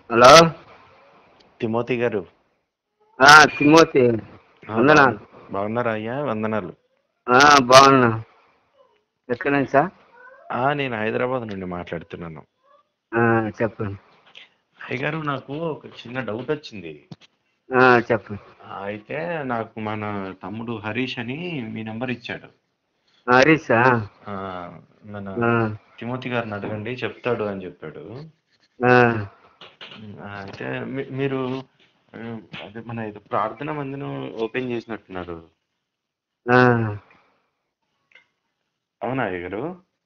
Hello Timothy గారు. Timothy, వందనాలు. బాగున్నారా అయ్యా? వందనాలు. బాగున్నా. ఎక్కడి నుంచా? నేను హైదరాబాద్ నుండి మాట్లాడుతున్నాను. చెప్పండి. అయ్యగారు, నాకు ఒక చిన్న డౌట్ వచ్చింది. చెప్పండి. అయితే నాకు మన తమ్ముడు హరీష్ అని మీ నెంబర్ ఇచ్చాడు. హరీషా? ఆ, మన తిమోతి గారిని అడగండి చెప్తాడు అని చెప్పాడు. అయితే మీరు అదే మన ఇది ప్రార్థన మందిరం ఓపెన్ చేసినట్టున్నారు. అవునా అయ్యగారు?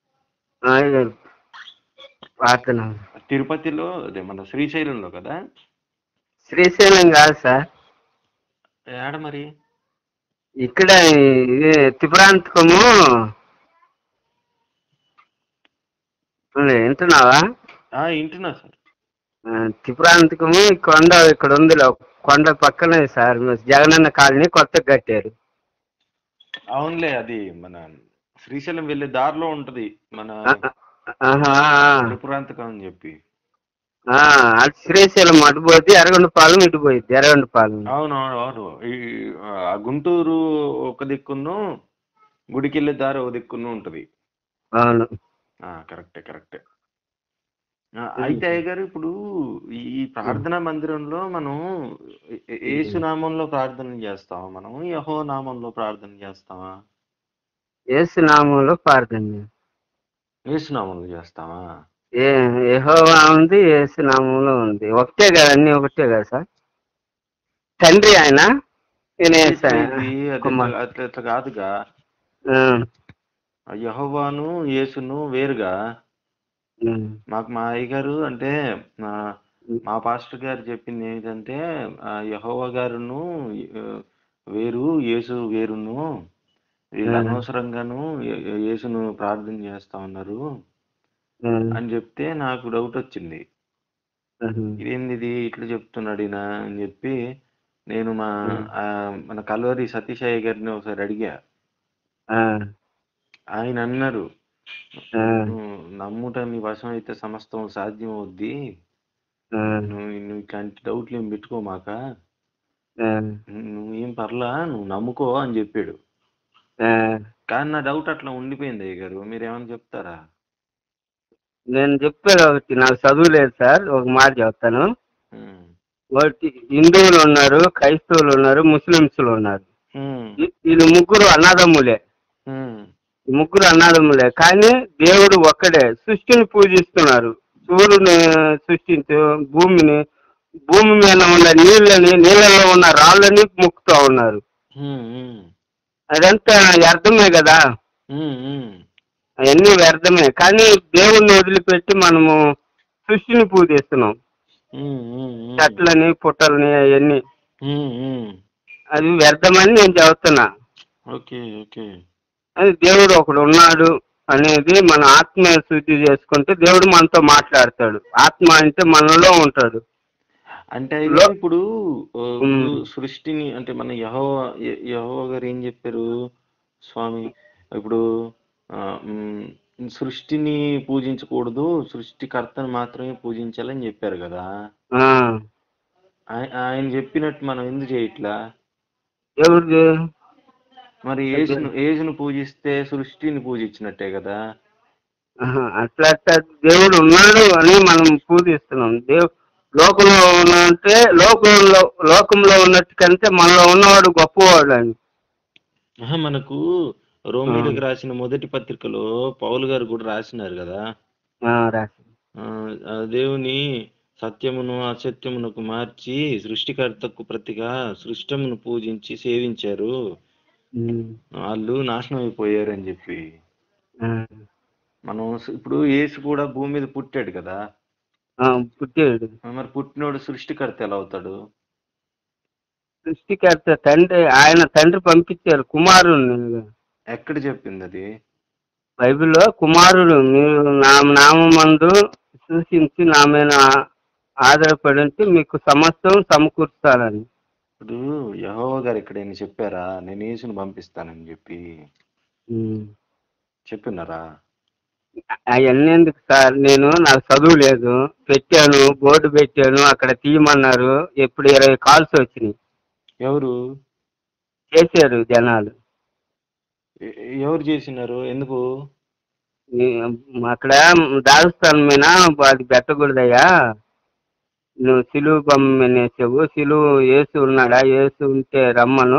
ప్రార్థన తిరుపతిలో అదే మన శ్రీశైలంలో కదా? శ్రీశైలం కాదు సార్, ఏడ మరి? ఇక్కడ ఇది త్రిపురాంతకము. వింటున్నావా? వింటున్నా సార్. త్రిపురాంతకము కొండ ఇక్కడ ఉంది, కొండ పక్కనే సార్. జగనన్న కాలనీ కొత్తగా కట్టారు. అవునులే, అది మన శ్రీశైలం వెళ్ళే దారిలో ఉంటది మన త్రిపురాంతకం అని చెప్పి. అది శ్రీశైలం అటుపోతే ఎర్రగొండపాలెం ఇటుపోయింది. ఎర్రగొండపాలెం. అవునవును అవును. ఈ గుంటూరు ఒక దిక్కును, గుడికెళ్ళే దారి ఒక దిక్కును ఉంటది. అవును. కరెక్టే కరెక్టే. అయితే అయ్య గారు, ఇప్పుడు ఈ ప్రార్థనా మందిరంలో మనం యేసు నామంలో ప్రార్థన చేస్తామా? మనం యెహోవా నామంలో ప్రార్థన చేస్తామా? యేసు నామంలో ప్రార్థన. యేసు నామంలో చేస్తామా? యెహోవా ఉంది, యేసు నామంలో ఉంది. ఒకటే కదా, అన్ని ఒకటే కదా సార్. తండ్రి ఆయన, అట్లా కాదుగా. యెహోవాను యేసును వేరుగా. మాకు మా అయ్యగారు అంటే మా పాస్టర్ గారు చెప్పింది ఏంటంటే, యెహోవా గారును వేరు, యేసు వేరును, వీళ్ళు అనవసరంగాను యేసును ప్రార్థన చేస్తా ఉన్నారు అని చెప్తే నాకు డౌట్ వచ్చింది. ఇదేంది ఇట్లా చెప్తున్నాడు ఈయన అని చెప్పి నేను మన కల్వరి సతీషయ్య గారిని ఒకసారి అడిగా. ఆయన అన్నారు, నమ్ముట నీ వశం అయితే సమస్తం సాధ్యం అవుద్ది, నువ్వు ఇట్లాంటి డౌట్లు ఏం పెట్టుకోమాక, నువ్వేం పర్లా, నువ్వు నమ్ముకో అని చెప్పాడు. కానీ నా డౌట్ అట్లా ఉండిపోయింది అయ్య గారు, మీరేమైనా చెప్తారా? నేను చెప్పేది ఒకటి, నాకు చదువు లేదు సార్, ఒక మాట చెప్తాను. ఒకటి, హిందువులు ఉన్నారు, క్రైస్తవులు ఉన్నారు, ముస్లింస్లు ఉన్నారు. వీళ్ళు ముగ్గురు అన్నదమ్ములే. ముగ్గురు అన్నదమ్ములే, కానీ దేవుడు ఒక్కడే. సృష్టిని పూజిస్తున్నారు. సూర్యుని సృష్టించు, భూమి మీద ఉన్న నీళ్ళని, నీళ్ళలో ఉన్న రాళ్ళని మొక్కుతూ ఉన్నారు. అదంతా వ్యర్థమే కదా, అవన్నీ వ్యర్థమే. కానీ దేవుణ్ణి వదిలిపెట్టి మనము సృష్టిని పూజిస్తున్నాం. చెట్లని, పుట్టలని, అవన్నీ అది వ్యర్థమని నేను చెబుతున్నా. అది దేవుడు ఒకడు ఉన్నాడు అనేది మన ఆత్మ శుద్ధి చేసుకుంటే దేవుడు మనతో మాట్లాడతాడు. ఆత్మ అంటే మనలో ఉంటాడు. అంటే ఇప్పుడు సృష్టిని అంటే మన యెహోవా గారు ఏం చెప్పారు స్వామి? ఇప్పుడు సృష్టిని పూజించకూడదు, సృష్టికర్తను మాత్రమే పూజించాలని చెప్పారు కదా. ఆయన చెప్పినట్టు మనం ఎందుకు చేయట్లా? ఎవరిది? మరి యేసును పూజిస్తే సృష్టిని పూజించినట్టే కదా. అట్లా దేవుడు ఉన్నాడు అని మనం పూజిస్తున్నాం. లోకంలో ఉన్నంటే లోకంలో ఉన్నట్టు కంటే మనలో ఉన్నవాడు గొప్పవాడు అని. మనకు రోమీలకు రాసిన మొదటి పత్రికలో పౌలు గారు కూడా రాసినారు కదా, దేవుని సత్యమును అసత్యమునకు మార్చి సృష్టికర్తకు ప్రతిగా సృష్టమును పూజించి సేవించారు, వాళ్ళు నాశనం అయిపోయారు అని చెప్పి. మనం ఇప్పుడు యేసు కూడా భూమి మీద పుట్టాడు కదా. పుట్టాడు. మరి పుట్టినోడు సృష్టికర్త ఎలా అవుతాడు? సృష్టికర్త తండ్రి, ఆయన తండ్రి పంపించారు కుమారుని. ఎక్కడ చెప్పింది అది? బైబిల్లో కుమారుడు మీరు నామందు సూచించి నా మీద ఆధారపడి ఉంటే మీకు సమస్తం సమకూర్చాలని. ఇప్పుడు యెహోవా గారు ఎక్కడైనా చెప్పారా నేను యేసుని పంపిస్తానని చెప్పి? చెప్పినారా? అవన్నీ ఎందుకు సార్, నాకు చదువు లేదు, పెట్టాను, బోర్డు పెట్టాను, అక్కడ తీయమన్నారు, ఎప్పుడు 20 కాల్స్ వచ్చినాయి. ఎవరు చేశారు జనాలు. ఎవరు చేసినారు? ఎందుకు? అక్కడ దాగుస్తాను మీనా, అది పెట్టకూడదయ్యా, నువ్వు సిలువు బొమ్మనేసావు, సిలువు ఏసు ఉన్నాడా, ఏసు ఉంటే రమ్మను,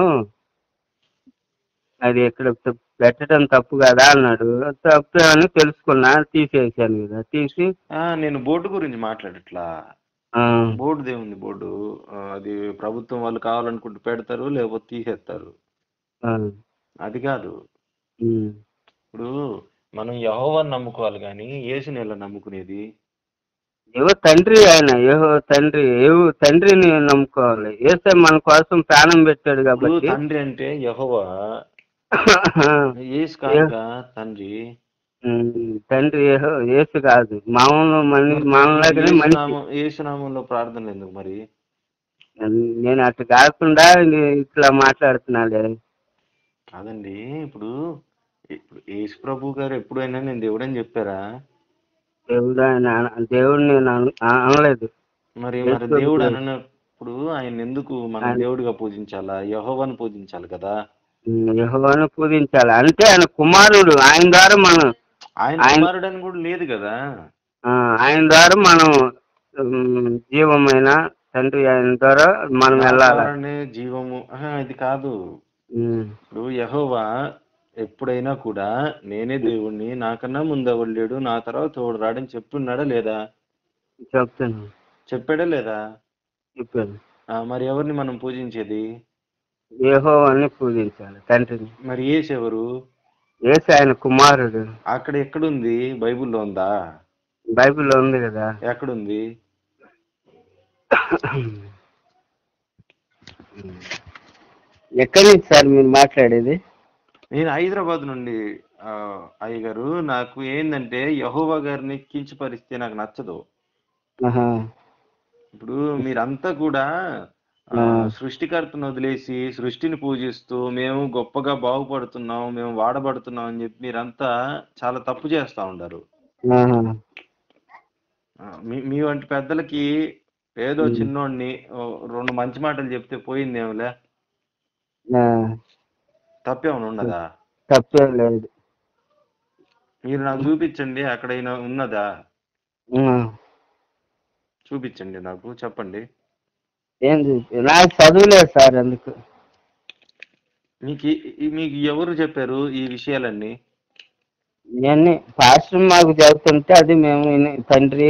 అది ఇక్కడ పెట్టడం తప్పు కదా అన్నాడు. తప్పు అని తెలుసుకున్నా, తీసేసాను కదా, తీసి నేను బోర్డు గురించి మాట్లాడట్లా. బోర్డు దేవుంది బోర్డు, అది ప్రభుత్వం వాళ్ళు కావాలనుకుంటే పెడతారు, లేకపోతే తీసేస్తారు, అది కాదు. ఇప్పుడు మనం యెహోవాని నమ్ముకోవాలి కానీ యేసుని ఎలా నమ్ముకునేది? ఏవో తండ్రి, ఆయన ఏవో తండ్రిని నమ్ముకోవాలి. ఏసే మన కోసం ప్రాణం పెట్టాడు కాబట్టి. తండ్రి అంటే యెహోవా, యేసు కాదుగా తండ్రి. తండ్రి యేసు కాదు, మామూలు మనలాగానే మనిషి. యేసునామంలో ప్రార్థనలు ఎందుకు మరి? నేను అటు కాకుండా ఇట్లా మాట్లాడుతున్నాలే. కాదండి, ఇప్పుడు యేసు ప్రభు గారు ఎప్పుడైనా నేను దేవుడని చెప్పారా? దేవుడిని అనలేదు. మరి దేవుడు అన్నప్పుడు ఆయన ఎందుకు మన దేవుడిగా పూజించాలా? యెహోవాను పూజించాలి కదా. యెహోవాను పూజించాలి అంటే ఆయన కుమారుడు, ఆయన ద్వారా మనం, ఆయన కుమారుడు అని కూడా లేదు కదా. ఆయన ద్వారా మనం జీవమైన తండ్రి, ఆయన ద్వారా మనం వెళ్ళాలి. జీవము ఇది కాదు. ఇప్పుడు యెహోవా ఎప్పుడైనా కూడా నేనే దేవుణ్ణి, నాకన్నా ముందెవడు లేడు, నా తర్వాత తోడు రాడని చెప్తున్నాడా లేదా? చెప్తాను. చెప్పాడా లేదా? చెప్పాను. మరి ఎవరిని మనం పూజించేది? యెహోవాని పూజించాలి, తండ్రిని. మరి యేసు ఎవరు? యేసు ఆయన కుమారుడు. అక్కడ ఎక్కడుంది? బైబిల్లో ఉందా? బైబిల్లో ఉంది కదా. ఎక్కడుంది? ఎక్కడి నుంచి సార్ మీరు మాట్లాడేది? నేను హైదరాబాద్ నుండి. అయ్యగారు, నాకు ఏంటంటే యెహోవా గారిని కించపరిస్తే నాకు నచ్చదు. ఇప్పుడు మీరంతా కూడా సృష్టికర్తను వదిలేసి సృష్టిని పూజిస్తూ మేము గొప్పగా బాగుపడుతున్నాం, మేము వాడబడుతున్నాం అని చెప్పి మీరంతా చాలా తప్పు చేస్తా ఉంటారు. మీ వంటి పెద్దలకి ఏదో చిన్నోడిని 2 మంచి మాటలు చెప్తే పోయిందేమోలే, తప్పేమైనా ఉన్నదా? తప్పేం లేదు. మీరు నాకు చూపించండి, అక్కడైనా ఉన్నదా? చూపించండి, నాకు చెప్పండి. నాకు చదువులేదు సార్, అందుకు. మీకు ఎవరు చెప్పారు ఈ విషయాలన్నీ? నేను పాస్టర్ మాకు చదువుతుంటే అది మేము తండ్రి.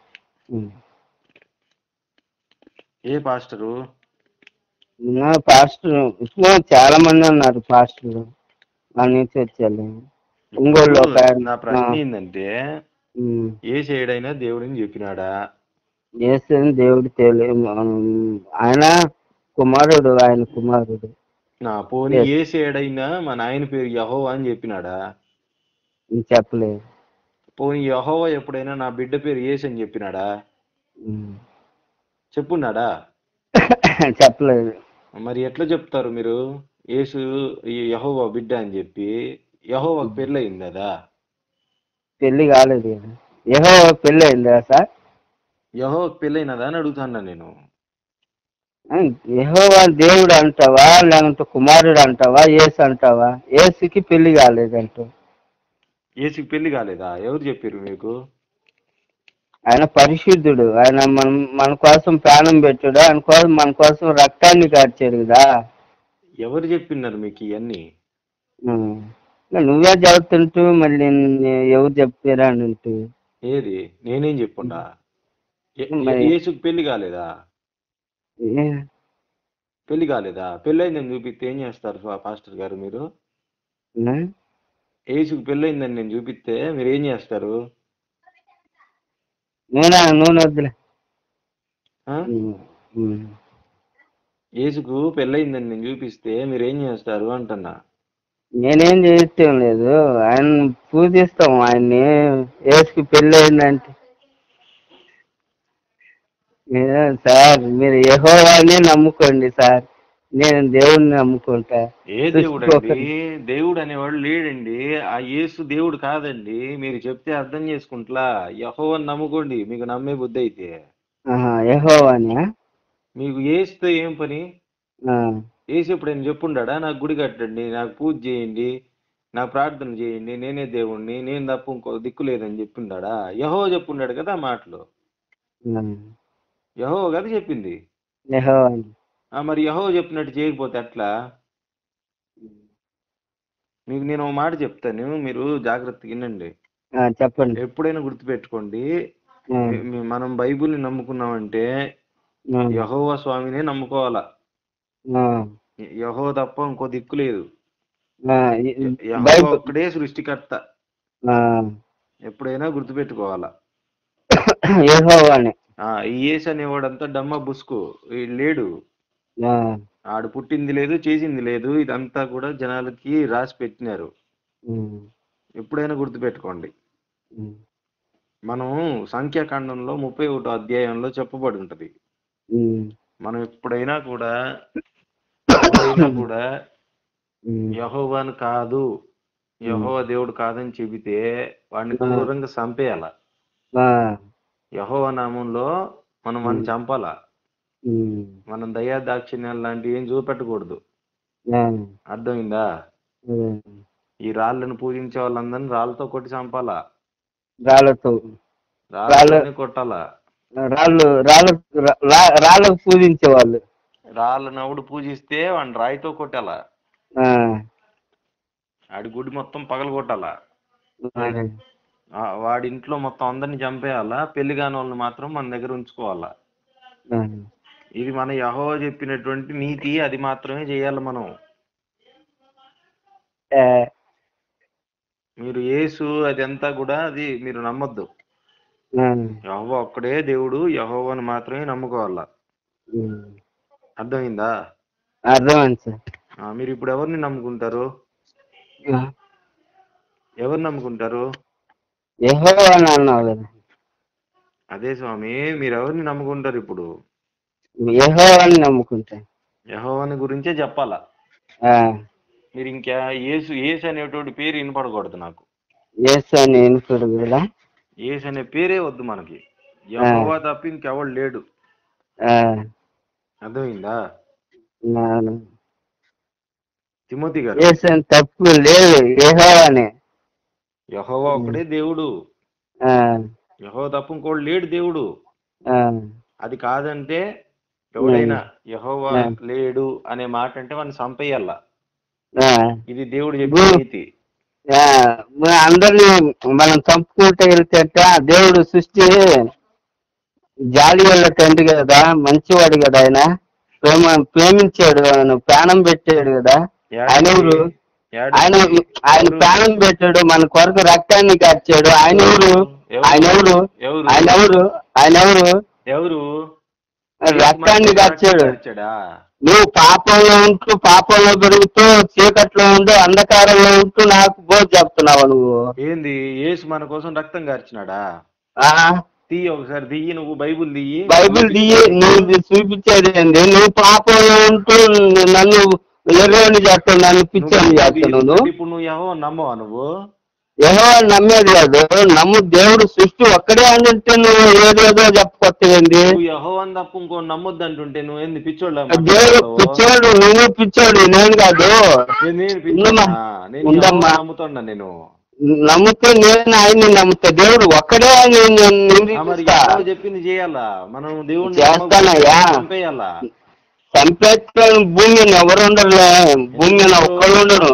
ఏ పాస్టరు? పాస్టర్ చాలా మంది ఉన్నారు పాస్టర్లు, వాళ్ళ నుంచి వచ్చారు. ఒంగోలు. నా ప్రశ్న ఏంటంటే, ఏ చేయడైనా దేవుడిని చెప్పినాడా? యేసుని దేవుడు ఆయన కుమారుడు, ఆయన కుమారుడు. పోనీ ఏ చేయడైనా మా నాయన పేరు యెహోవా అని చెప్పినాడా? చెప్పలేదు. పోనీ యెహోవా ఎప్పుడైనా నా బిడ్డ పేరు యేసు అని చెప్పినాడా? చెప్పున్నాడా? చెప్పలేదు. మరి ఎట్లా చెప్తారు మీరు యేసు యెహోవా బిడ్డ అని చెప్పి? యెహోవాకు పెళ్ళి అయింది కదా? పెళ్లి కాలేదు. యెహోవా పెళ్ళి అయిందా సార్? యెహోవాకు పెళ్ళి అయినదా అని అడుగుతున్నా నేను. యెహోవా దేవుడు అంటావా, లేకుంటే కుమారుడు అంటావా, యేసు అంటావా? యేసుకి పెళ్లి కాలేదంట. యేసుకి పెళ్లి కాలేదా? ఎవరు చెప్పారు మీకు? ఆయన పరిశుద్ధుడు, ఆయన మన కోసం ప్రాణం పెట్టాడు, మన కోసం రక్తాన్ని కార్చాడు కదా. ఎవరు చెప్పినారు మీకు ఇవన్నీ? నువ్వే చదువుతుంటూ మళ్ళీ ఎవరు చెప్పారా అని అంటూ. ఏది నేనేం చెప్పుండా? యేసుకి పెళ్లి కాలేదా? పెళ్లి కాలేదా? పెళ్ళయిందని చూపిస్తే ఏం చేస్తారు పాస్టర్ గారు మీరు? యేసుకి పెళ్ళయిందని నేను చూపిస్తే మీరు ఏం చేస్తారు? నూనె వద్దులే. యేసుకు పెళ్ళయిందని నేను చూపిస్తే మీరు ఏం చేస్తారు అంటున్నా. నేనేం చేయటం లేదు, ఆయన పూజిస్తాం ఆయన్ని. యేసుకి పెళ్ళి అయిందంటే సార్, మీరు యెహోవాని నమ్ముకోండి సార్. నేను దేవుడిని నమ్ముకుంటా. ఏ దేవుడు అండి? దేవుడు అనేవాడు లేడండి. ఆ యేసు దేవుడు కాదండి. మీరు చెప్తే అర్థం చేసుకుంటా. యెహోవాని నమ్ముకోండి, మీకు నమ్మే బుద్ధి అయితే. యెహోవానా? మీకు యేసుతో ఏం పని? యేసు ఎప్పుడైనా చెప్పుండాడా నాకు గుడి కట్టండి, నాకు పూజ చేయండి, నాకు ప్రార్థన చేయండి, నేనే దేవుణ్ణి, నేను తప్ప ఇంకో దిక్కు లేదని చెప్పిండాడా? యెహోవా చెప్పుండాడు కదా ఆ మాటలు. యెహోవా కదా చెప్పింది. మరి యెహోవా చెప్పినట్టు చేయకపోతే ఎట్లా? మీకు నేను ఒక మాట చెప్తాను, మీరు జాగ్రత్తగా వినండి. చెప్పండి. ఎప్పుడైనా గుర్తుపెట్టుకోండి, మనం బైబిల్ని నమ్ముకున్నామంటే యెహోవా స్వామినే నమ్ముకోవాలా. యెహోవా తప్ప ఇంకో దిక్కు లేదు. యెహోవా ఒక్కడే సృష్టికర్త. ఎప్పుడైనా గుర్తుపెట్టుకోవాలా. ఈ యేసు అనేవాడంతా డమ్మ బుస్కు లేడు. ఆడు పుట్టింది లేదు, చేసింది లేదు. ఇదంతా కూడా జనాలకి రాసి పెట్టినారు. ఎప్పుడైనా గుర్తుపెట్టుకోండి. మనం సంఖ్యాకాండంలో 31వ అధ్యాయంలో చెప్పబడి ఉంటది. మనం ఎప్పుడైనా కూడా యెహోవాను కాదు, యెహోవా దేవుడు కాదని చెబితే వాడిని క్రూరంగా చంపేయాల. యెహోవా నామంలో మనం వాడిని చంపాలా. మనం దయా దాక్షిణ్యాలు లాంటివి ఏం చూపెట్టకూడదు. అర్థమైందా? ఈ రాళ్ళను పూజించే వాళ్ళందరినీ రాళ్ళతో కొట్టి చంపాలా. రాళ్ళతోనే కొట్టాలా. రాళ్ళకు పూజించే వాళ్ళు రాళ్ళనవుడు పూజిస్తే వాడిని రాయితో కొట్టాలా. ఆడి గుడి మొత్తం పగలు కొట్టాలా. వాడి ఇంట్లో మొత్తం అందరిని చంపేయాలా. పెళ్లి కాని వాళ్ళని మాత్రం మన దగ్గర ఉంచుకోవాలా. ఇది మన యెహోవా చెప్పినటువంటి నీతి. అది మాత్రమే చేయాలి మనం. మీరు యేసు అదంతా కూడా అది మీరు నమ్మొద్దు. యెహోవా ఒక్కడే దేవుడు, యెహోవాను మాత్రమే నమ్ముకోవాలా. అర్థమైందా? అర్థమైంది సార్. మీరు ఇప్పుడు ఎవరిని నమ్ముకుంటారు? ఎవరు నమ్ముకుంటారు? అదే స్వామి, మీరు ఎవరిని నమ్ముకుంటారు ఇప్పుడు? యెహోవాని నమ్ముకుంటా. యెహోవాని గురించే చెప్పాలా. మీరు ఇంకా యేసు అనేటువంటి పేరు వినపడకూడదు నాకు. యేసు అనే పేరే వద్దు మనకి. యెహోవా తప్ప ఇంకెవడు లేడు. అర్థమైందా? తిమోతి గారు, తప్పు లేదు. యెహోవా ఒకడే దేవుడు. యెహోవా తప్ప ఇంకోడు లేడు దేవుడు. అది కాదంటే ఎవడైనా యెహోవా లేడు అనే మాట అంటే వాడిని చంపేయాల. ఇది దేవుడు చెప్పిన నీతి. అందరినీ మనం చంపుకుంటే వెళ్తే దేవుడు సృష్టి జాలి వల్ల తండ్రి కదా, మంచివాడు కదా. ఆయన ప్రేమించాడు, ఆయన ప్రాణం పెట్టాడు కదా. ఆయన ప్రాణం పెట్టాడు, మన కొరకు రక్తాన్ని కార్చాడు. ఎవరు రక్తాన్ని కార్చాడు. నువ్వు పాపంలో ఉంటూ, పాపంలో పెరుగుతూ, చీకట్లో ఉంటూ, అంధకారంలో ఉంటూ నాకు బోధ చెప్తున్నావు నువ్వు. ఏంది? యేసు మన కోసం రక్తం కార్చినాడా? తీయి ఒకసారి, దియ్యి. నువ్వు బైబుల్ దియ్యి. నువ్వు చూపించేది ఏంది? నువ్వు పాపంలో ఉంటూ నన్ను ఎర్రని చేస్తావు, నన్ను పిచ్చని చేస్తాను. ఇప్పుడు నువ్వు యెహోవా నమ్మవా? నువ్వు యెహోవా నమ్మేది కాదు, దేవుడు సృష్టి ఒక్కడే అంటే నువ్వు ఏదేదో చెప్పుకొచ్చేది. యెహోవాని తప్ప ఇంకో నమ్మొద్దు అంటుంటే నువ్వేంది పిచ్చోడు? దేవుడు పిచ్చోడు, నువ్వు పిచ్చోడు, నేను కాదు. నమ్ముతున్నా, నేను నమ్ముతే నేను ఆయన్ని నమ్ముతా. దేవుడు ఒక్కడే చెప్పింది చేయాలా. మనం దేవుడు చేస్తానయ్యా. చంపేస్తే భూమి మీద ఎవరు ఉండరులే. భూమి మీద ఒక్కడు ఉండరు.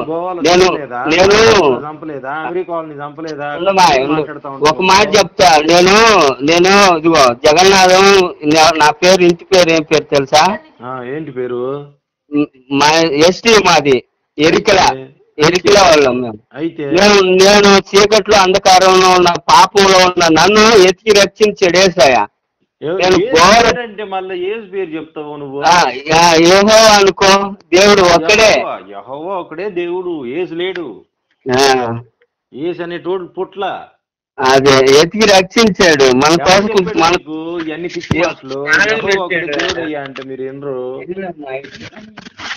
ఒక మాట చెప్తా. నేను ఇదిగో జగన్నాథం. నా పేరు, ఇంటి పేరు ఏం పేరు తెలుసా? ఏంటి పేరు? మా ఎస్టీ, మాది ఎరికల వాళ్ళం మేము. నేను చీకట్లో, అంధకారంలో ఉన్న, పాపంలో ఉన్న నన్ను ఎతికి రక్షించాడు యేసయ్య. మళ్ళీ యేసు పేరు చెప్తావు నువ్వు? యెహోవా అనుకో, దేవుడు ఒక్కడే. యెహోవా ఒకడే దేవుడు, యేసు లేడు. యేసు అనేటోడు పుట్ల. అదే ఎతికి రక్షించాడు మన కోసం. మనకు ఇవన్నీ పిచ్చి మాటలు. దేవుడు అయ్యా అంటే మీరు ఎన్నరు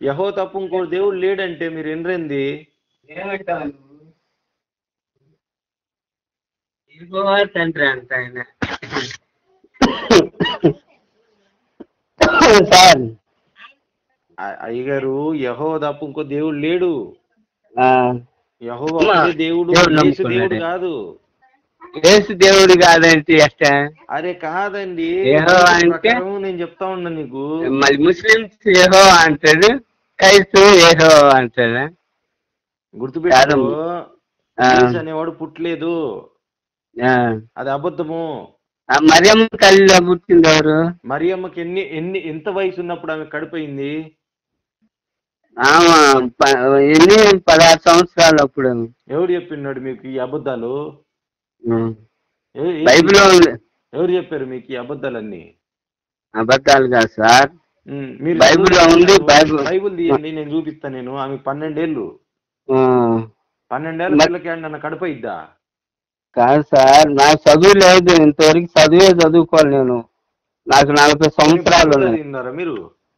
యెహోవా తప్ప ఇంకో దేవుడు లేడంటే మీరు ఎన్రేంది? ఏమంటావు? తండ్రి అంట ఆయన. సార్ అయ్యగారు, యెహోవా తప్ప ఇంకో దేవుడు లేడు. యెహోవా అమ్మా, ఒక్కడే దేవుడు, దేవుడు యేసు దేవుడు నమ్ముకున్నాడే. కాదు. యేసు దేవుడు కాదంటే ఎట్ట? అరే కాదండి, యెహోవా బైబిల్ అంటే ప్రకారం నేను చెప్తా ఉన్నా నీకు. మరి ముస్లిమ్స్ యెహోవా అంటారు, క్రైస్తవు యెహోవా అంటారా? గుర్తుపెట్టుకో, ఆ, యేసు అనేవాడు పుట్టలేదు, ఆ. అది అబద్ధము. ఆ మరియమ్మ తల్లిలో పుట్టింది ఎవరు? మరియమ్మకి ఎంత వయసు ఉన్నప్పుడు ఆమె కడిపోయింది? ఆమె ఎన్ని 16 సంవత్సరాలు అప్పుడు. ఎవరు చెప్పినాడు మీకు ఈ అబద్ధాలు? బైబిల్లో ఉంది. ఎవరు చెప్పారు మీకు ఈ అబద్ధాలన్నీ? అబద్ధాలు కాదు సార్, మీరు బైబిల్లో ఉంది. బైబిల్ తీయండి, నేను చూపిస్తాను. నేను ఆమె 12 ఏళ్ళు. 12 ఏళ్ళ పిల్లకి నన్ను కడపయిద్దా? కాదు సార్, నాకు చదువు లేదు, ఇంతవరకు చదువే చదువుకోవాలి నేను. నాకు 40 సంవత్సరాలు ఉన్నాయి. తిన్నారా మీరు?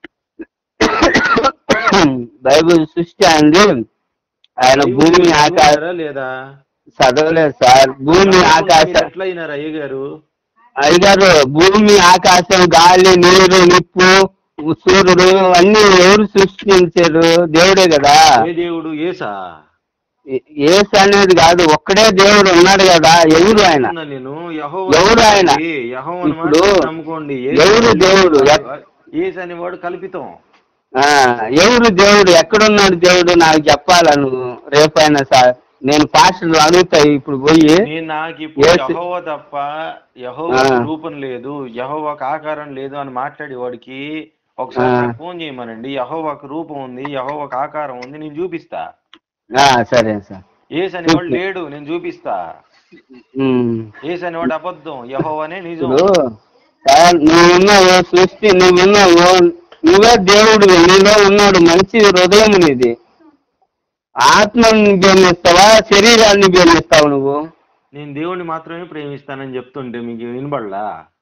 బైబిల్ సృష్టి అండి, ఆయన భూమి ఆకాశం లేదా? చదవలేదు సార్. భూమి ఆకాశం ఎట్లా అయినారు అయ్యగారు? అయ్యగారు, భూమి ఆకాశం గాలి నీరు నిప్పు సూర్యుడు అన్ని ఎవరు సృష్టించారు? దేవుడే కదా. ఏ దేవుడు? యేసా? యేసు అనేది కాదు, ఒక్కడే దేవుడు ఉన్నాడు కదా. ఎవరు ఆయన? నేను ఎవరు ఆయన? ఇప్పుడు నమ్ముకోండి. ఎవరు దేవుడు? యేసు అనేవాడు కల్పితం. ఎవరు దేవుడు? ఎక్కడున్నాడు దేవుడు? నాకు చెప్పాలా నువ్వు రేపైనా సార్. నేను పాస్టర్లు అడుగుతా ఇప్పుడు పోయి. నాకు ఇప్పుడు యెహోవా తప్ప యెహోవా రూపం లేదు, యెహోవాకు ఆకారం లేదు అని మాట్లాడేవాడికి ఒకసారి ఫోన్ చేయమనండి. యెహోవాకు రూపం ఉంది, యెహోవాకు ఆకారం ఉంది, నేను చూపిస్తా. సరే సార్. యేసు అనేవాడు లేడు, నేను చూపిస్తా. యేసు అనేవాడు అబద్ధం, యెహోవానే నిజం. నువ్వున్నావు సృష్టి, నువ్వున్నావు, నువ్వే దేవుడు, నీలో ఉన్నాడు. మంచి హృదయం నీది. ఆత్మని ప్రేమిస్తావా, శరీరాన్ని ప్రేమిస్తావు నువ్వు? నేను దేవుడిని మాత్రమే ప్రేమిస్తానని చెప్తుంటే మీకు వినబడలా?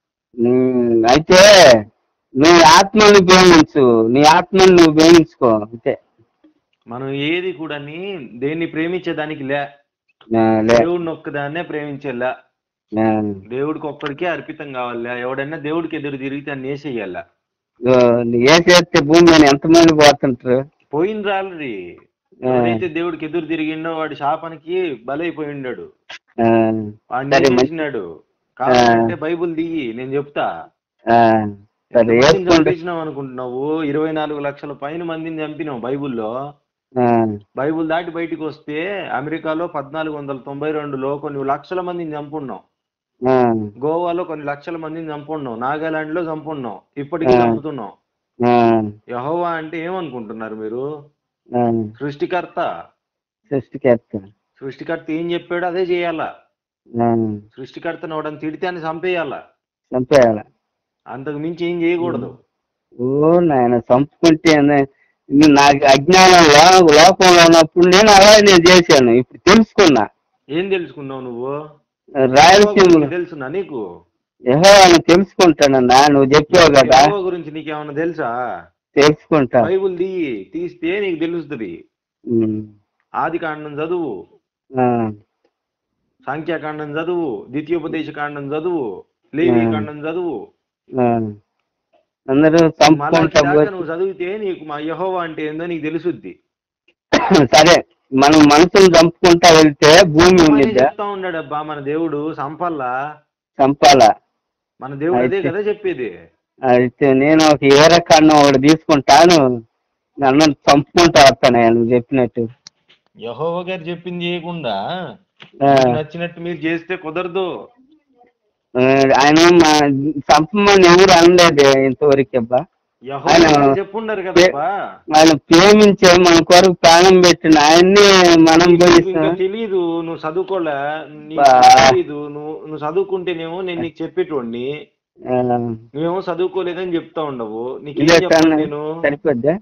అయితే నువ్వు ఆత్మని ప్రేమించు, నీ ఆత్మని నువ్వు ప్రేమించుకో అంతే. మనం ఏది కూడా దేన్ని ప్రేమించేదానికి లే, దేవుడిని ఒక్కదాన్నే ప్రేమించేలా. దేవుడికి ఒక్కడికే అర్పితం కావాలా. ఎవడన్నా దేవుడికి ఎదురు తిరిగితే అన్ని వేసేయాల. వేసేస్తే భూమి మీద ఎంతమంది పోతుంటారు? పోయింది ఆల్రెడీ. ఎవరైతే దేవుడికి ఎదురు తిరిగిండో వాడి శాపానికి బలైపోయిండాడు, వాడిని చేసినాడు. కావాలంటే బైబుల్ దిగి నేను చెప్తా. చంపించినావు అనుకుంటున్నావు? 24 లక్షల పైన మందిని చంపినావు బైబుల్లో. బైబుల్ దాటి బయటికి వస్తే అమెరికాలో 1492లో కొన్ని లక్షల మందిని చంపున్నావు, గోవాలో కొన్ని లక్షల మందిని చంపున్నావు, నాగాలాండ్ లో చంపున్నావు, ఇప్పటికీ చంపుతున్నావు. యెహోవా అంటే ఏమనుకుంటున్నారు మీరు? సృష్టికర్త. సృష్టికర్త ఏం చెప్పాడో అదే చేయాలా. సృష్టికర్తను అవడం తిడితే అని చంపేయాలా. అంతకు మించి ఏం చేయకూడదు. నాయన చంపుకుంటే నాకు అజ్ఞానం లోకంలో ఉన్నప్పుడు నేను అలాగే చేశాను. ఇప్పుడు తెలుసుకున్నా. ఏం తెలుసుకున్నావు నువ్వు? రాయలసీమ తెలుసున్నా నీకు? యెహోవాని తెలుసుకుంటానన్నా, నువ్వు చెప్పావు కదా. యెహోవా గురించి నీకేమన్నా తెలుసా? తెలుసుకుంటా. బైబుల్ తీస్తే నీకు తెలుస్తుంది. ఆది కాండం చదువు, సంఖ్యాకాండం చదువు, ద్వితీయోపదేశ కాండం చదువు, లేవి కాండం చదువు. అందరూ నువ్వు చదివితే నీకు మా యెహోవా అంటే ఏందో నీకు తెలుసుద్ది. సరే, మనం మనుషులు చంపుకుంటా వెళ్తే భూమి చెప్తా ఉన్నాడు అబ్బా మన దేవుడు చంపాలా. మన దేవుడు అదే కదా చెప్పేది. అయితే నేను ఒక ఏరకాండం ఒకటి తీసుకుంటాను, నన్ను చంపుకుంటా వస్తాను నువ్వు చెప్పినట్టు. యెహోవా గారు చెప్పింది చేయకుండా నచ్చినట్టు మీరు చేస్తే కుదరదు. ఆయన చంపమని ఎవరు అనలేదు ఇంతవరకు అబ్బా. చెప్పుండరు కదా. ఆయన ప్రేమించే మన కొరకు ప్రాణం పెట్టిన ఆయన్ని మనం తెలీదు. నువ్వు చదువుకోలే, తెలీదు. నువ్వు చదువుకుంటేనేమో నేను నీకు చెప్పేటోడిని, నువ్వేమో చదువుకోలేదని చెప్తా ఉండవు. నీకు నేను సరిపోద్దా?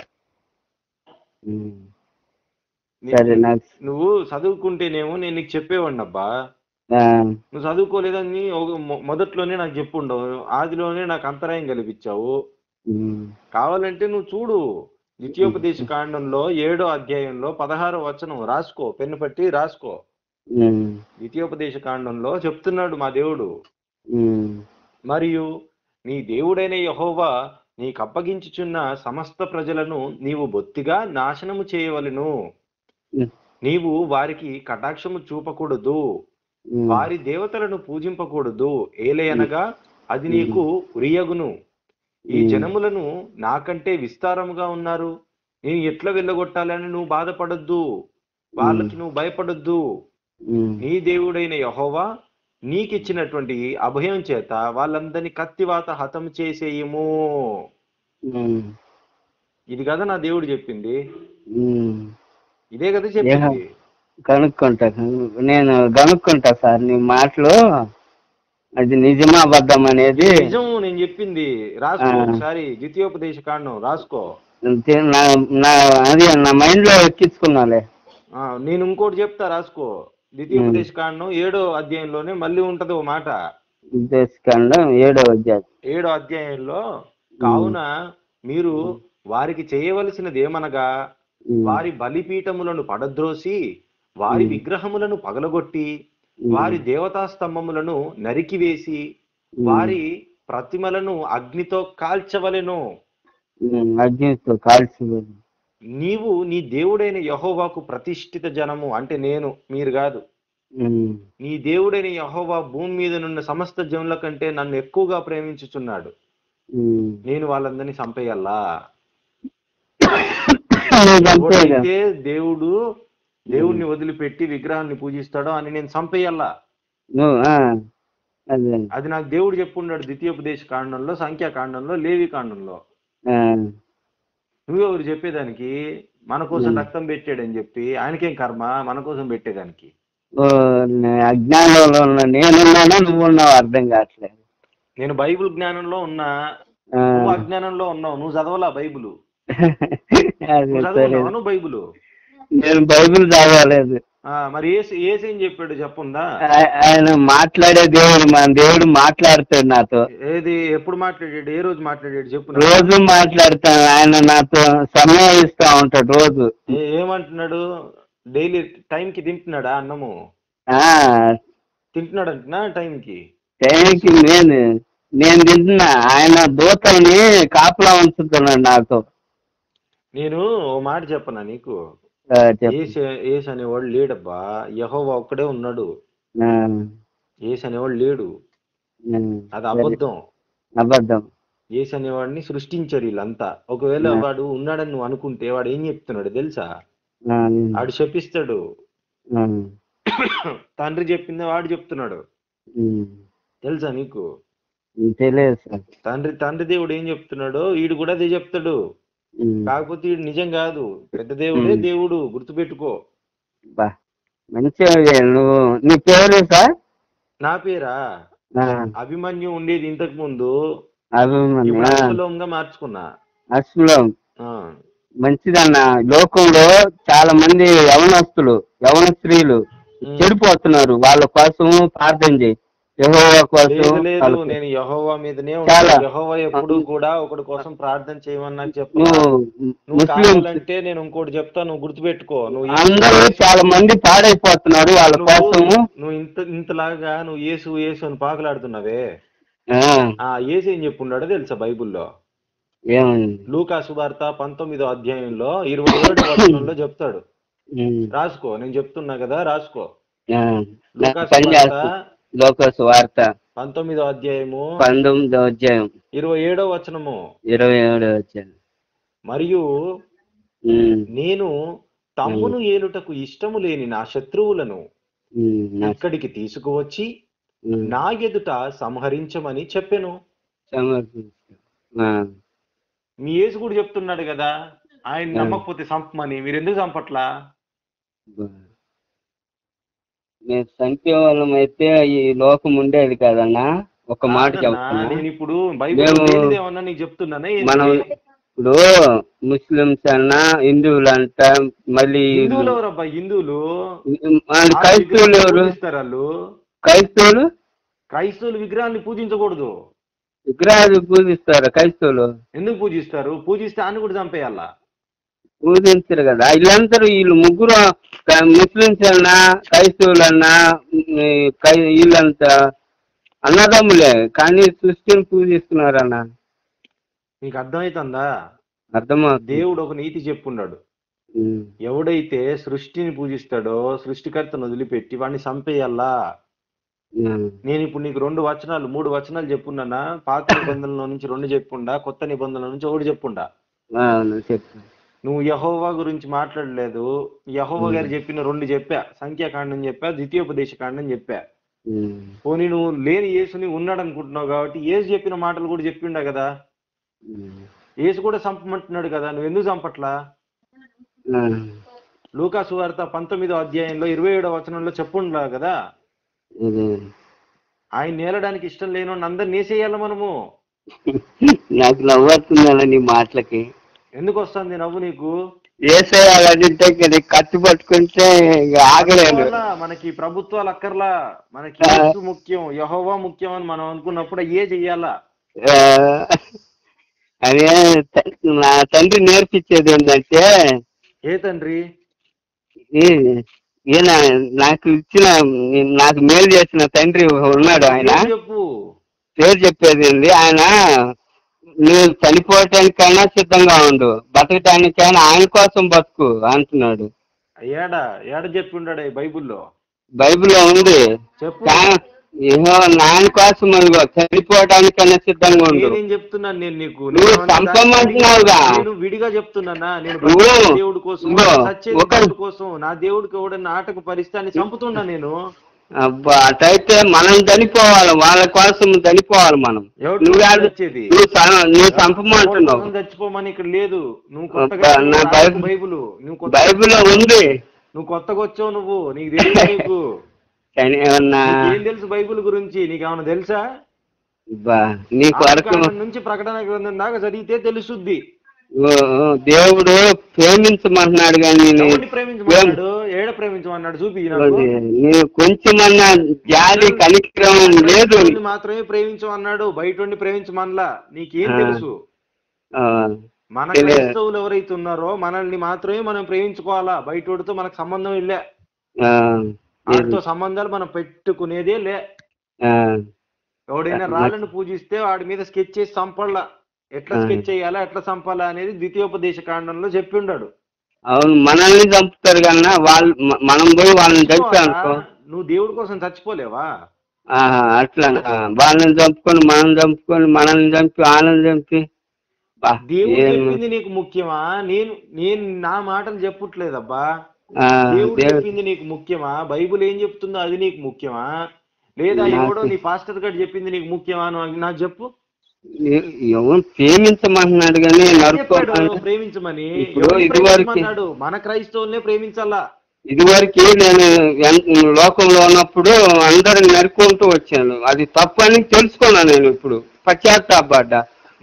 నువ్వు చదువుకుంటేనేమో నేను నీకు చెప్పేవాడిని అబ్బా. నువ్వు చదువుకోలేదని మొదట్లోనే నాకు చెప్పుండవు, ఆదిలోనే నాకు అంతరాయం కల్పించావు. కావాలంటే నువ్వు చూడు, ద్వితీయోపదేశ కాండంలో 7వ అధ్యాయంలో 16వ వచనం రాసుకో, పెన్ను పట్టి రాసుకో. ద్వితీయోపదేశ కాండంలో చెప్తున్నాడు మా దేవుడు, మరియు నీ దేవుడైన యెహోవా నీకు అప్పగించుచున్న సమస్త ప్రజలను నీవు బొత్తిగా నాశనము చేయవలెను. నీవు వారికి కటాక్షము చూపకూడదు, వారి దేవతలను పూజింపకూడదు, ఏలయనగా అది నీకు ఉరియగును. ఈ జనములను నాకంటే విస్తారముగా ఉన్నారు, నేను ఎట్లా వెళ్ళగొట్టాలని నువ్వు బాధపడొద్దు, వాళ్ళకి నువ్వు భయపడొద్దు. నీ దేవుడైన యెహోవా నీకిచ్చినటువంటి అభయం చేత వాళ్ళందరినీ కత్తివాత హతం చేసేయము. ఇది కదా నా దేవుడు చెప్పింది, ఇదే కదా చెప్పింది. నేను కనుక్కుంటా సార్ నీ మాటలు, అది నిజమా అబద్ధం అనేది. నిజం నేను చెప్పింది రాసుకో ఒకసారి, ద్వితీయోపదేశ కాండం రాసుకో. అది నా మైండ్ లో ఎక్కించుకున్నాలే. నేను ఇంకోటి చెప్తా రాసుకో. ద్వితీయోపదేశ కాండం 7వ అధ్యాయంలోనే మళ్ళీ ఉంటది ఓ మాట. 7వ అధ్యాయంలో, కావున మీరు వారికి చేయవలసినది ఏమనగా, వారి బలిపీఠములను పడద్రోసి వారి విగ్రహములను పగలగొట్టి వారి దేవతా స్తంభములను నరికివేసి వారి ప్రతిమలను అగ్నితో కాల్చవలెను. నీవు నీ దేవుడైన యెహోవాకు ప్రతిష్ఠిత జనము, అంటే నేను, మీరు కాదు, నీ దేవుడైన యెహోవా భూమి మీద నున్న సమస్త జనుల కంటే నన్ను ఎక్కువగా ప్రేమించుచున్నాడు, నేను వాళ్ళందరినీ చంపేయాలా? ఎవడైతే దేవుడిని వదిలిపెట్టి విగ్రహాన్ని పూజిస్తాడో అని నేను చంపేయాలా? అది నాకు దేవుడు చెప్పున్నాడు ద్వితీయోపదేశ కాండంలో, సంఖ్యాకాండంలో, లేవి కాండంలో. నువ్వెవరు చెప్పేదానికి? మన కోసం రక్తం పెట్టాడని చెప్పి ఆయనకేం కర్మ మన కోసం పెట్టేదానికి? అజ్ఞానంలో ఉన్నా నేనున్నానా నువ్వు ఉన్నావు అర్థం కావట్లేదు. నేను బైబుల్ జ్ఞానంలో ఉన్నా, నువ్వు అజ్ఞానంలో ఉన్నావు. నువ్వు చదవాలా బైబుల్? చదవను బైబుల్? నేను బైబిల్ చదవలేదు. మరి ఏసేం చెప్పాడు చెప్పుందా? ఆయన మాట్లాడే దేవుడు, మన దేవుడు మాట్లాడతాడు నాతో. ఏది? ఎప్పుడు మాట్లాడాడు? ఏ రోజు మాట్లాడాడు చెప్పు. రోజు మాట్లాడతాను, ఆయన నాతో సమయం ఇస్తా ఉంటాడు రోజు. ఏమంటున్నాడు? డైలీ టైంకి తింటున్నాడా అన్నము? తింటున్నాడు అంటున్నా టైంకి నేను తింటున్నా. ఆయన దూతల్ని కాపలా ఉంచుతున్నాడు నాతో. నేను ఓ మాట చెప్పనా నీకు? ఏసు అనేవాడు లేడబ్బా, యెహోవా ఒక్కడే ఉన్నాడు. ఏసు అనేవాడు లేడు, అది అబద్ధం. ఏసు అనేవాడిని సృష్టించారు వీళ్ళంతా. ఒకవేళ వాడు ఉన్నాడని నువ్వు అనుకుంటే వాడు ఏం చెప్తున్నాడు తెలుసా? వాడు చెప్పిస్తాడు. తండ్రి చెప్పింది వాడు చెప్తున్నాడు, తెలుసా నీకు? తెలియదు. తండ్రి దేవుడు ఏం చెప్తున్నాడో వీడు కూడా అదే చెప్తాడు. కాకపోతే వీడు నిజం కాదు, పెద్ద దేవుడే దేవుడు, గుర్తుపెట్టుకో. మంచిగా. నువ్వు నీ పేరు సార్? నా పేరా అభిమన్యు ఉండేది ఇంతకు ముందు, అశ్వలోంగా మార్చుకున్నా. అశ్వలోం మంచిదన్న. లోకంలో చాలా మంది యవన స్త్రీలు చెడిపోతున్నారు, వాళ్ళ కోసం ప్రార్థన చేయి. లేదు, నేను యెహోవా మీదనే ఉంటాను. యెహోవా ఎప్పుడు కూడా ఒకటి కోసం ప్రార్థన చేయమని నాకు చెప్పు. నువ్వు కావాలంటే నేను ఇంకోటి చెప్తా, నువ్వు గుర్తుపెట్టుకో. అందరూ చాలా మంది పాడైపోతున్నారు వాళ్ళ కోసం. నువ్వు ఇంతలాగా నువ్వు యేసు అని పాకులాడుతున్నావే. యేసు ఏం చెప్పున్నాడో తెలుసా బైబుల్లో? లూకా సువార్త 19వ అధ్యాయంలో 27వ వచనంలో చెప్తాడు. రాసుకో, నేను చెప్తున్నా కదా, రాసుకో. లూకా సువార్త 19వ అధ్యాయము 27వ వచనము. మరియు నేను తమ్మును ఏలుటకు ఇష్టము లేని నా శత్రువులను ఇక్కడికి తీసుకువచ్చి నా ఎదుట సంహరించమని చెప్పెను. మీ యేసు కూడా చెప్తున్నాడు కదా, ఆయన నమ్మకపోతే చంపమని. మీరు ఎందుకు చంపట్లా? నేను చంపే వాళ్ళం అయితే ఈ లోకం ఉండేది కదన్నా. ఒక మాట చెప్తాను, నేను ఇప్పుడు బైబిల్ ఏమన్నా నీకు చెప్తున్నానే. మనం ఇప్పుడు ముస్లింస్ అన్నా, హిందువులు అంట, మళ్ళీ హిందువులు ఎవరబ్బా? హిందువులు క్రైస్తవులు ఎవరు? క్రైస్తవులు విగ్రహాన్ని పూజించకూడదు. విగ్రహాలు పూజిస్తారు క్రైస్తవులు. ఎందుకు పూజిస్తారు? పూజిస్తే అని కూడా చంపేయాలా? పూజించరు కదా. వీళ్ళు ముగ్గురు ముస్లిమ్స్ అన్నా క్రైస్తవులన్నా వీళ్ళంతా అన్నదమ్ములే, కానీ సృష్టిని పూజిస్తున్నారన్న. నీకు అర్థమవుతుందా? అర్థమవుతుంది. దేవుడు ఒక నీతి చెప్పున్నాడు, ఎవడైతే సృష్టిని పూజిస్తాడో సృష్టికర్తను వదిలిపెట్టి వాడిని చంపేయాలా. నేను ఇప్పుడు నీకు 2 వచనాలు 3 వచనాలు చెప్పున్నానా? పాత నిబంధనలో నుంచి 2 చెప్పుండా, కొత్త నిబంధనల నుంచి 1 చెప్పుండా. నువ్వు యెహోవా గురించి మాట్లాడలేదు. యెహోవా గారు చెప్పిన 2 చెప్పా, సంఖ్యాకాండం చెప్పా, ద్వితీయోపదేశ కాండం చెప్పా. పోనీ నువ్వు లేని యేసుని ఉన్నాడు అనుకుంటున్నావు కాబట్టి యేసు చెప్పిన మాటలు కూడా చెప్పిండా కదా. యేసు కూడా చంపమంటున్నాడు కదా, నువ్వు ఎందుకు చంపట్లా? లూకా సువార్త 19వ అధ్యాయంలో 27వ వచనంలో చెప్పుండా కదా, ఆయన నేలడానికి ఇష్టం లేని అందరు నేసేయాలి మనము. నాకు నవ్వు వస్తుందా నీ మాటలకి? ఎందుకు వస్తుంది నవ్వు నీకు? వేసేయాలంటే కత్తి పట్టుకుంటే ఆగలేదు. మనకి ప్రభుత్వాలు అక్కర్లా, మనకి యేసు ముఖ్యం, యెహోవా ముఖ్యం అని మనం అనుకున్నప్పుడు ఏ చెయ్యాలా? అదే నా తండ్రి నేర్పించేది ఏంటంటే, ఏ తండ్రి? ఈయన నాకు మేలు చేసిన తండ్రి ఉన్నాడు. ఆయన పేరు చెప్పేది ఏంది? ఆయన నువ్వు చనిపోవటానికైనా సిద్ధంగా ఉండు, బతకటానికైనా ఆయన కోసం బతుకు అంటున్నాడు. ఏడ చెప్పి ఉన్నాడు బైబిల్లో ఉంది. నాయన కోసం చనిపోవడానికైనా సిద్ధంగా ఉండు. నేను చెప్తున్నాను, నేను నీకు నువ్వు చంపమంటున్నావుగా. విడిగా చెప్తున్నానా? నేను దేవుడి కోసం, కోసం నా దేవుడికి ఎవడన్నా ఆటకు పరిస్థితి చంపుతున్నా నేను. అబ్బా, అటైతే మనం చనిపోవాలి, వాళ్ళ కోసం చనిపోవాలి మనం. నువ్వు చంపమంటున్నావు. చచ్చిపోమని ఇక్కడ లేదు. నువ్వు బైబిల్లో ఉంది. నువ్వు కొత్తగా వచ్చావు, నువ్వు నీకు తెలియదు. నీకు ఏం తెలుసు బైబిల్ గురించి? నీకేమన్నా తెలుసా? నుంచి ప్రకటన గ్రంథం దాకా చదివితే తెలుసుద్ది. దేవుడు ప్రేమించమంటున్నాడు, కానీ ప్రేమించమన్నాడు. ఏడ ప్రేమించమన్నాడు చూపి. కొంచెమన్నా జాలి కనికరం లేదు. మాత్రమే ప్రేమించమన్నాడు, బయట ప్రేమించమనలా. నీకేం తెలుసు? మన క్రైస్తవులు ఎవరైతే ఉన్నారో మనల్ని మాత్రమే మనం ప్రేమించుకోవాలా, బయటోడితో మనకు సంబంధం ఇల్లే. వాడితో సంబంధాలు మనం పెట్టుకునేదే లే. ఎవడైనా రాళ్ళను పూజిస్తే వాడి మీద స్కెచ్ చేసి చంపాలా. ఎట్లా స్కెచ్ చేయాలా, ఎట్లా చంపాలా అనేది ద్వితీయోపదేశ కాండంలో చెప్పి ఉన్నాడు. అవును, మనల్ని చంపుతారు కన్నా మనం పోయి వాళ్ళని చంపానుకో. నువ్వు దేవుడి కోసం చచ్చిపోలేవా? అట్లా వాళ్ళని చంపుకొని మనల్ని చంపి వాళ్ళని చంపి. దేవుడు చెప్పింది నీకు ముఖ్యమా? నేను నా మాటలు చెప్పట్లేదబ్బా. దేవుడు చెప్పింది నీకు ముఖ్యమా? బైబుల్ ఏం చెప్తుందో అది నీకు ముఖ్యమా? లేదా ఎవడో నీ పాస్టర్ గారు చెప్పింది నీకు ముఖ్యమా? నాకు చెప్పు. ప్రేమించమంటున్నాడు కానీ ప్రేమించమని మన క్రైస్తవుల్నే ప్రేమించాలా. ఇదివరకు నేను లోకంలో ఉన్నప్పుడు అందరిని నరుకుంటూ వచ్చాను. అది తప్పు అని తెలుసుకున్నాను. నేను ఇప్పుడు పశ్చాత్తాపడ్డా.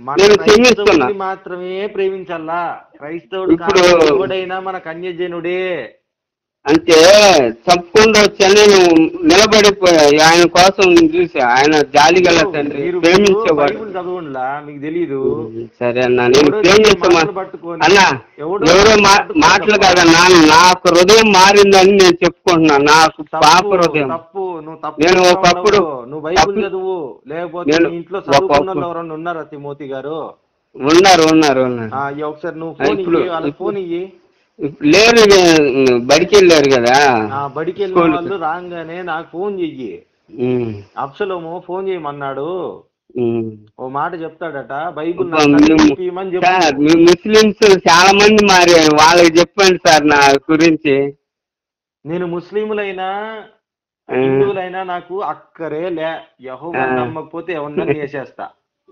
మాత్రమే ప్రేమించాలా. క్రైస్తవుడు ఎవడైనా మన కన్యజనుడే. అంటే తప్పకుండా వచ్చాను. నేను నిలబడిపోయా ఆయన కోసం చూసా. ఆయన జాలి గల తండ్రి, ప్రేమించేవాడు. చదవండిలా, మీకు తెలీదు. సరే అన్నా, నేను అన్నా ఎవరో మాటలు కాదన్నా, నాకు హృదయం మారిందని నేను చెప్పుకుంటున్నాను. నాకు పాప హృదయం. నేను ఒకప్పుడు నువ్వు బైబిల్ చదువు, లేకపోతే ఇంట్లో చదువుకున్న ఎవరన్నా ఉన్నారా? తిమోతి గారు ఉన్నారు. ఒకసారి నువ్వు ఫోన్ ఇయ్యి. లేరు, బడికి వెళ్ళారు కదా. బడికి వెళ్ళిన వాళ్ళు రాగానే నాకు ఫోన్ చెయ్యి. అబ్సలోము ఫోన్ చేయమన్నాడు. ఓ మాట చెప్తాడట, బైబుల్ ముస్లిమ్స్ చాలా మంది మారారు, వాళ్ళకి చెప్పండి సార్ నా గురించి. నేను ముస్లింలైనా హిందువులైనా నాకు అక్కరే లే. యెహోవా నమ్మకపోతే ఎవరినైనా వేసేస్తా.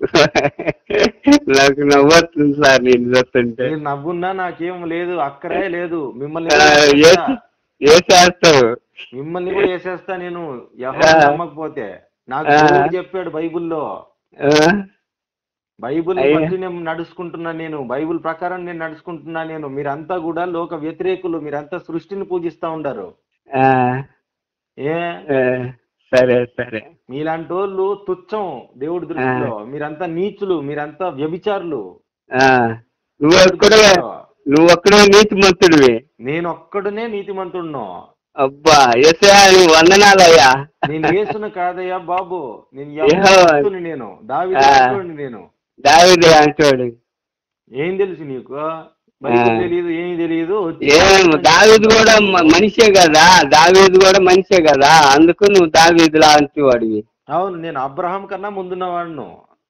నాకు నవ్వుతుంది సార్ నేను చెప్తుంటే. నేను నవ్వున్నా నాకేం లేదు, అక్కడే లేదు. మిమ్మల్ని మిమ్మల్ని కూడా వేసేస్తా నేను, యెహోవా నమ్మకపోతే. నాకు చెప్పాడు బైబుల్లో. బైబుల్ బట్టి నేను నడుచుకుంటున్నా. నేను బైబుల్ ప్రకారం నేను నడుచుకుంటున్నా. మీరంతా కూడా లోక వ్యతిరేకులు, మీరంతా సృష్టిని పూజిస్తా ఉండారు. సరే సరే, మీలాంటి వాళ్ళు తుచ్చం దేవుడి దృష్టిలో. మీరంతా నీచులు, మీరంతా వ్యభిచారులు. నువ్వు ఒక్కడే నీతిమంతుడివి. నేను ఒక్కడునే నీతిమంతుడును. అబ్బా యేసయ్యా నువ్వు వందనాలయ్యా. నేను యేసును కాదయ్యా బాబు, నేను యెహోవాని, నేను దావీదు నేను. దావీదు అంటాడు. ఏం తెలుసు నీకు? బైబిల్ తెలియదు, ఏమీ తెలియదు. దావీదు కూడా మనిషే కదా, దావీదు కూడా మనిషే కదా, అందుకు నువ్వు దావీదులా అంటేవాడివి. అవును, నేను అబ్రహాం కన్నా ముందున్నవాడును.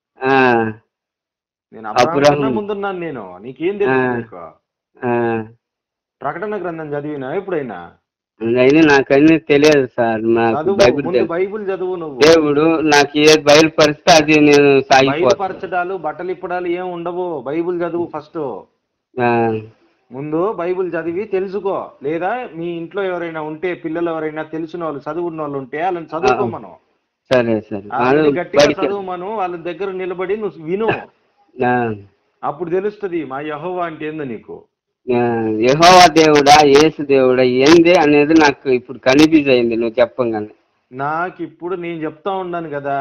నేను అబ్రహాం కన్నా ముందున్నాను నేను. నీకేం తెలుసు నీకు? ప్రకటన గ్రంథం చదివినా ఎప్పుడైనా? నాకన్నీ తెలియదు సార్. బైబిల్ చదువు నువ్వు. దేవుడు నాకు ఏది బయలుపరిస్తే అది నేను బయలుపరచడాలు బట్టలు ఇప్పడాలు ఏం ఉండవు. బైబిల్ చదువు ఫస్ట్. ముందు బైబిల్ చదివి తెలుసుకో. లేదా మీ ఇంట్లో ఎవరైనా ఉంటే, పిల్లలు ఎవరైనా తెలిసిన వాళ్ళు చదువున్న వాళ్ళు ఉంటే వాళ్ళని చదువుకోమను. సరే సరే, గట్టిగా చదువుమను. వాళ్ళ దగ్గర నిలబడి నువ్వు విను. అప్పుడు తెలుస్తుంది మా యెహోవా అంటే ఏందో నీకు. యెహోవా దేవుడా, యేసు దేవుడా ఏంది అనేది నాకు ఇప్పుడు కన్ఫ్యూజ్ అయింది నువ్వు చెప్పంగానే. నాకు ఇప్పుడు నేను చెప్తా ఉన్నాను కదా,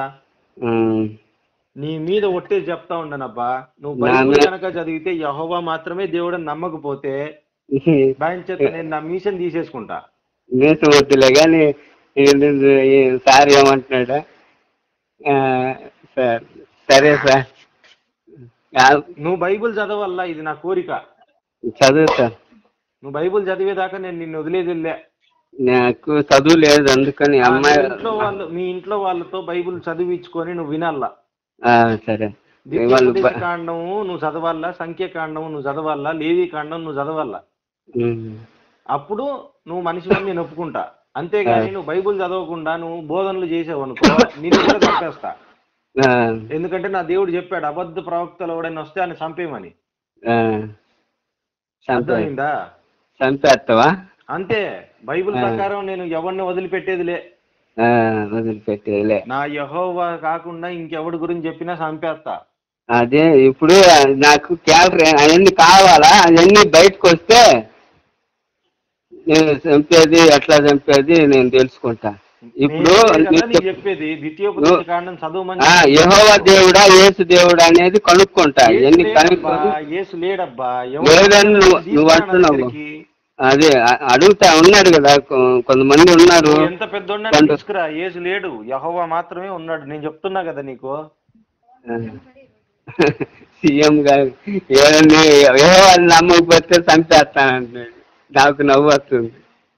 నీ మీద ఒట్టేసి చెప్తా ఉన్నానబ్బా. నువ్వు బైబిల్ కనుక చదివితే యెహోవా మాత్రమే దేవుడు అని నమ్మకపోతే నేను నా మీషన్ తీసేసుకుంటా. మీసం వద్దులే కానీ సార్ ఏమంటున్నాడా? సార్ సరే సార్, నువ్వు బైబిల్ చదవల్లా, ఇది నా కోరిక. చదువుతా. నువ్వు బైబిల్ చదివేదాకా నేను నిన్ను వదిలేది. నాకు చదువు లేదు, అందుకని అమ్మాయి మీ ఇంట్లో వాళ్ళతో బైబిల్ చదివించుకొని నువ్వు వినాలా. సరే. కాండము నువ్వు చదవాలా, సంఖ్యాకాండము నువ్వు చదవాలా, లేవి కాండం నువ్వు చదవాలా. అప్పుడు నువ్వు మనిషిని నేను ఒప్పుకుంటా. అంతేగాని నువ్వు బైబిల్ చదవకుండా నువ్వు బోధనలు చేసావు అనుకో, నిన్ను కూడా చంపేస్తా. ఎందుకంటే నా దేవుడు చెప్పాడు, అబద్ధ ప్రవక్తలు ఎవడైనా వస్తే అని చంపేమని. అర్థమైందా? చంపేస్తావా? అంతే. బైబిల్ ప్రకారం నేను ఎవరిని వదిలిపెట్టేదిలే. నా యెహోవా కాకుండా ఇంకెవడి గురించి చెప్పినా చంపేస్తా. అదే ఇప్పుడు నాకు క్యాలరీ అవన్నీ కావాలా, అవన్నీ బయటకు వస్తే నేను చంపేది ఎట్లా చంపేది నేను తెలుసుకుంటా. ఇప్పుడు చెప్పేది యెహోవా దేవుడా యేసు దేవుడా అనేది కనుక్కుంటా. ఎన్ని యేసు లేడబ్బా, లేదని నువ్వు అంటున్నావు. అదే అడుగుతా ఉన్నాడు కదా, కొంతమంది ఉన్నారు. ఎంత పెద్ద తీసుకురా, యేసు లేడు, యెహోవా మాత్రమే ఉన్నాడు. నేను చెప్తున్నా కదా నీకు. సీఎం గారు యెహోవాని నమ్మకపోతే చంపేస్తానంటున్నాడు. నాకు నవ్వు వస్తుంది.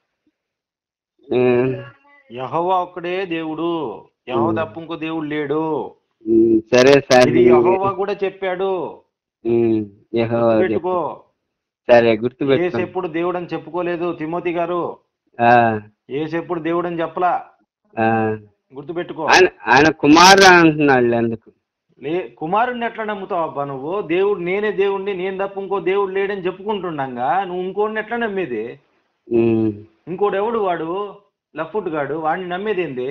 యెహోవా ఒక్కడే దేవుడు, యెహోవా తప్ప ఇంకో దేవుడు లేడు. సరే సార్, యెహోవా కూడా చెప్పాడు. గుర్తుపెట్టుకో. సరే గుర్తుపెట్టుకో. యేసు ఎప్పుడు దేవుడు అని చెప్పుకోలేదు తిమోతి గారు. యేసు ఎప్పుడు దేవుడు అని చెప్పలా. గుర్తుపెట్టుకో. ఆయన కుమారుడు అంటున్నాడు. ఎందుకు కుమారుడిని ఎట్లా నమ్ముతావు అబ్బా నువ్వు? దేవుడు నేనే దేవుడిని, నేను తప్ప ఇంకో దేవుడు లేడని చెప్పుకుంటుండగా నువ్వు ఇంకోడిని ఎట్లా నమ్మేది? ఇంకోడు ఎవడు వాడు? లఫ్ట్ గాడు, వాడిని నమ్మేది ఏంది?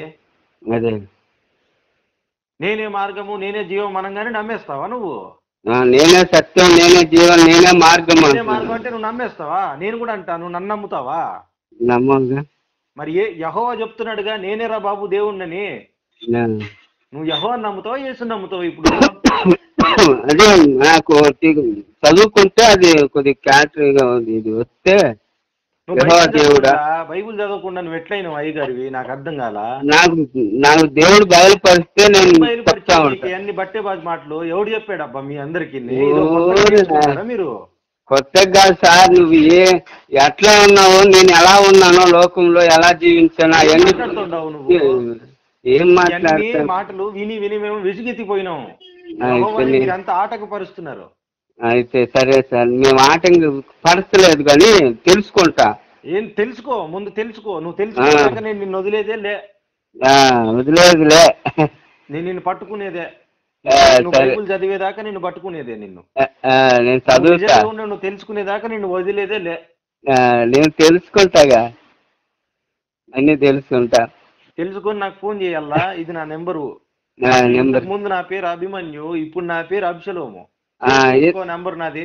నేనే మార్గము నేనే జీవం అనంగానే నమ్మేస్తావా నువ్వు? నేనే సత్యం నేనే జీవం నేనే మార్గం. మార్గం అంటే నువ్వు నమ్మేస్తావా? నేను కూడా అంటా, నువ్వు నన్ను నమ్ముతావా? నమ్మగా. మరి యెహోవా చెప్తున్నాడుగా నేనేరా బాబు దేవుణ్ణని. నువ్వు యెహోవాని నమ్ముతావా యేసుని నమ్ముతావా? ఇప్పుడు అదే నాకు చదువుకుంటే అది కొద్ది క్యాటరీగా ఉంది. ఇది వస్తే బైబుల్ చదవకుండా నువ్వు ఎట్లయినావు అయ్యగారివి? నాకు అర్థం కాలా. నాకు దేవుడు బయలుపరిస్తే నేను అన్ని బట్టే బాజు మాటలు ఎవడు చెప్పాడు అబ్బా మీ అందరికి? మీరు కొత్తగా సార్ నువ్వు ఎట్లా ఉన్నావు, నేను ఎలా ఉన్నానో లోకంలో ఎలా జీవించాను అవన్నీ మాట్లాడుతుండవు నువ్వు. ఏం మాటలు విని విని మేము విసిగెత్తిపోయినాము. అంతా ఆటంకపరుస్తున్నారు. అయితే సరే సార్, మేము ఆటంకపరచలేదు కానీ తెలుసుకుంటా. ఏం తెలుసుకో, ముందు తెలుసుకో. నువ్వు తెలుసుకోక నేను నిన్ను వదిలేదే వదిలేదులే. నేను నిన్ను పట్టుకునేదే. బైబుల్ చదివేదాకా నిన్ను పట్టుకునేదే. నేను చదువుతా. నువ్వు తెలుసుకునేదాకా నిన్ను వదిలేదే లే. నేను తెలుసుకుంటాగా, అన్ని తెలుసుకుంటా. తెలుసుకొని నాకు ఫోన్ చేయాలా. ఇది నా నెంబరు. ముందు నా పేరు అభిమన్యు, ఇప్పుడు నా పేరు అభిషలోము. నెంబర్ నాది.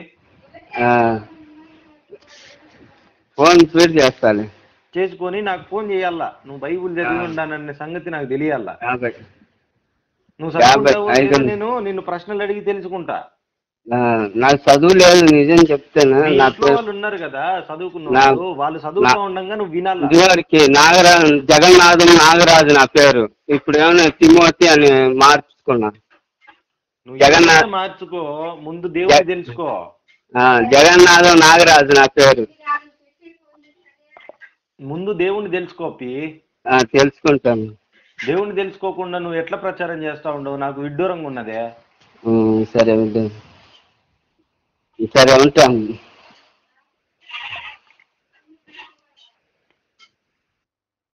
ఫోన్ స్వీట్ చేస్తాను. చేసుకొని నాకు ఫోన్ చేయాలా. నువ్వు బైబుల్ చదివి ఉన్నానన్న సంగతి నాకు తెలియాలా. నువ్వు చదువుకుంటావు, నేను నిన్ను ప్రశ్నలు అడిగి తెలుసుకుంటా. నాకు చదువు లేదు, నిజం చెప్తాను. మీ నా ఇంట్లో వాళ్ళు ఉన్నారు కదా చదువుకున్న వాళ్ళు, వాళ్ళు చదువుతూ ఉండగా నువ్వు వినాలా? ఇదివరకు జగన్నాథం నాగరాజు నా పేరు. ఇప్పుడు ఏమైనా తిమోతి అని మార్చుకున్నా. నువ్వు ఏమైనా మార్చుకో, ముందు దేవుని తెలుసుకో. జగన్నాథం నాగరాజు నా పేరు. ముందు దేవుణ్ణి తెలుసుకోపి. తెలుసుకుంటాను. దేవుణ్ణి తెలుసుకోకుండా నువ్వు ఎట్లా ప్రచారం చేస్తా ఉండవు? నాకు విడ్డూరంగా ఉన్నదే. సరే సరే ఉంటాను.